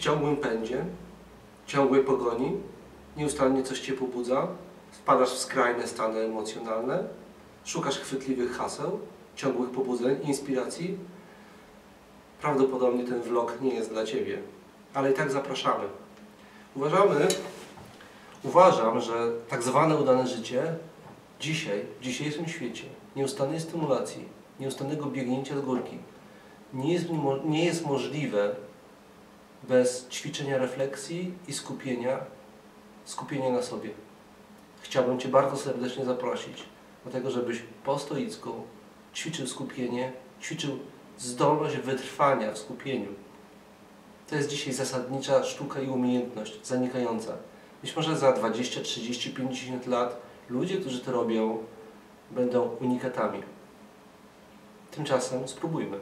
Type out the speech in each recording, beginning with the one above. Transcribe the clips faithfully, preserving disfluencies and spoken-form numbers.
ciągłym pędzie, ciągłej pogoni, nieustannie coś Cię pobudza, wpadasz w skrajne stany emocjonalne, szukasz chwytliwych haseł, ciągłych pobudzeń, inspiracji. Prawdopodobnie ten vlog nie jest dla Ciebie, ale i tak zapraszamy. Uważamy, uważam, że tak zwane udane życie dzisiaj, w dzisiejszym świecie, nieustannej stymulacji, nieustannego biegnięcia z górki, nie jest, nie jest możliwe bez ćwiczenia refleksji i skupienia, skupienia na sobie. Chciałbym Cię bardzo serdecznie zaprosić do tego, żebyś po stoicku ćwiczył skupienie, ćwiczył zdolność wytrwania w skupieniu. To jest dzisiaj zasadnicza sztuka i umiejętność zanikająca. Być może za dwadzieścia, trzydzieści, pięćdziesiąt lat ludzie, którzy to robią, będą unikatami. Tymczasem spróbujmy.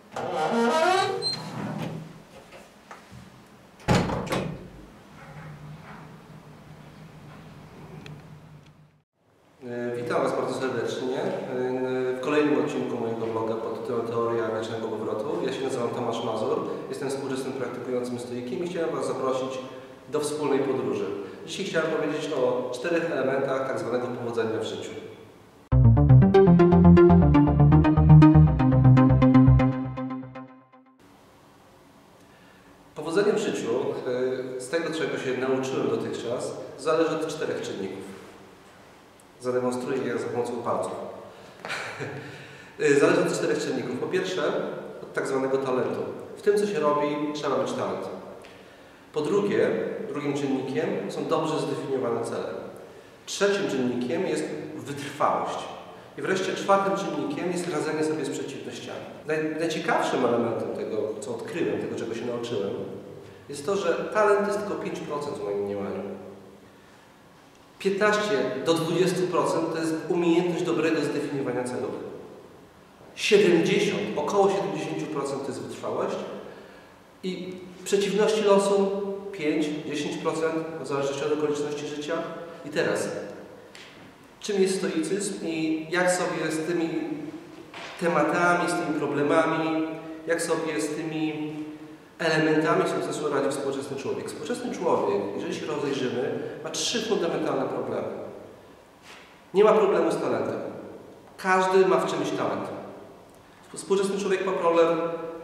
Witam Was bardzo serdecznie w kolejnym odcinku mojego vloga pod tytułem Teoria Wiecznego Powrotu. Ja się nazywam Tomasz Mazur, jestem współczesnym praktykującym stoikiem i chciałem Was zaprosić do wspólnej podróży. Dzisiaj chciałem powiedzieć o czterech elementach tak zwanego powodzenia w życiu. Powodzenie w życiu, z tego czego się nauczyłem dotychczas, zależy od czterech czynników. Zademonstruję je za pomocą palców. Zależy od czterech czynników. Po pierwsze, od tak zwanego talentu. W tym, co się robi, trzeba mieć talent. Po drugie, drugim czynnikiem są dobrze zdefiniowane cele. Trzecim czynnikiem jest wytrwałość. I wreszcie czwartym czynnikiem jest radzenie sobie z przeciwnościami. Naj, najciekawszym elementem tego, co odkryłem, tego, czego się nauczyłem, jest to, że talent jest tylko pięć procent w moim mniemaniu. piętnaście do dwudziestu procent to jest umiejętność dobrego zdefiniowania celów. siedemdziesiąt, około siedemdziesiąt procent to jest wytrwałość i przeciwności losu pięć do dziesięciu procent w zależności od okoliczności życia. I teraz, czym jest stoicyzm i jak sobie z tymi tematami, z tymi problemami, jak sobie z tymi elementami sukcesu radzi współczesny człowiek. Współczesny człowiek, jeżeli się rozejrzymy, ma trzy fundamentalne problemy. Nie ma problemu z talentem. Każdy ma w czymś talent. Współczesny człowiek ma problem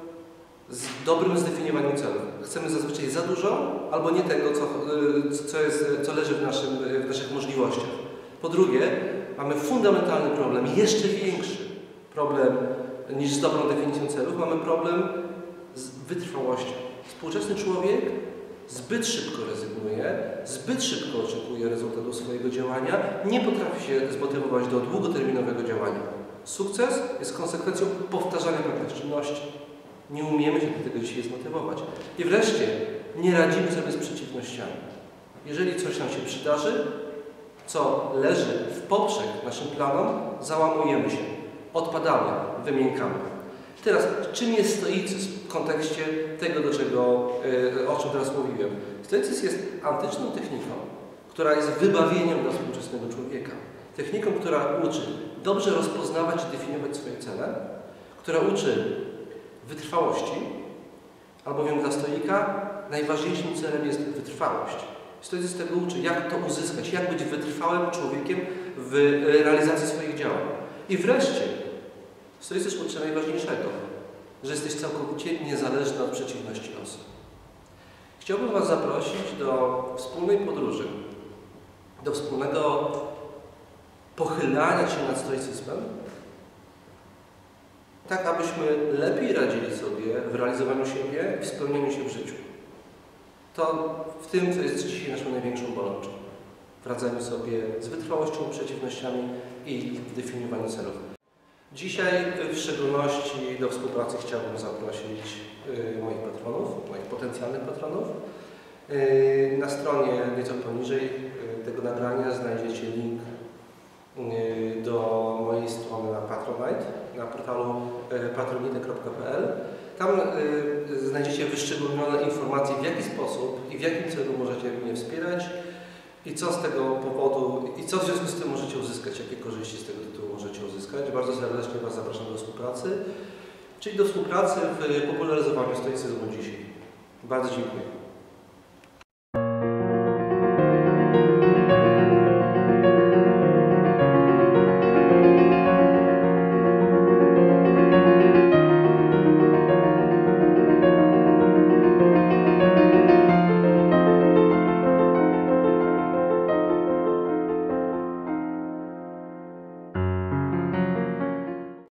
z dobrym zdefiniowaniem celów. Chcemy zazwyczaj za dużo, albo nie tego, co, co, jest, co leży w, naszym, w naszych możliwościach. Po drugie, mamy fundamentalny problem, jeszcze większy problem niż z dobrą definicją celów. Mamy problem z wytrwałością. Współczesny człowiek zbyt szybko rezygnuje, zbyt szybko oczekuje rezultatu swojego działania, nie potrafi się zmotywować do długoterminowego działania. Sukces jest konsekwencją powtarzania pewnych czynności. Nie umiemy się do tego dzisiaj zmotywować. I wreszcie nie radzimy sobie z przeciwnościami. Jeżeli coś nam się przydarzy, co leży w poprzek naszym planom, załamujemy się, odpadamy, wymiękamy. Teraz, czym jest stoicyzm w kontekście tego, do czego, o czym teraz mówiłem? Stoicyzm jest antyczną techniką, która jest wybawieniem dla współczesnego człowieka. Techniką, która uczy dobrze rozpoznawać i definiować swoje cele, która uczy wytrwałości, albowiem dla stoika najważniejszym celem jest wytrwałość. Stoicyzm tego uczy, jak to uzyskać, jak być wytrwałym człowiekiem w realizacji swoich działań. I wreszcie stoicyzm uczy najważniejszego, że jesteś całkowicie niezależny od przeciwności losu. Chciałbym Was zaprosić do wspólnej podróży, do wspólnego pochylania się nad stoicyzmem, tak abyśmy lepiej radzili sobie w realizowaniu siebie i w spełnianiu się w życiu. To w tym, co jest dzisiaj naszą największą bolączką. W radzeniu sobie z wytrwałością, przeciwnościami i w definiowaniu celów. Dzisiaj w szczególności do współpracy chciałbym zaprosić moich patronów, moich potencjalnych patronów. Na stronie nieco poniżej tego nagrania znajdziecie link do mojej strony na Patronite, na portalu patronite kropka p l. Tam znajdziecie wyszczególnione informacje, w jaki sposób i w jakim celu możecie mnie wspierać i co z tego powodu, i co w związku z tym możecie uzyskać, jakie korzyści z tego tytułu możecie uzyskać. Bardzo serdecznie Was zapraszam do współpracy, czyli do współpracy w popularyzowaniu stoicyzmu dzisiaj. Bardzo dziękuję.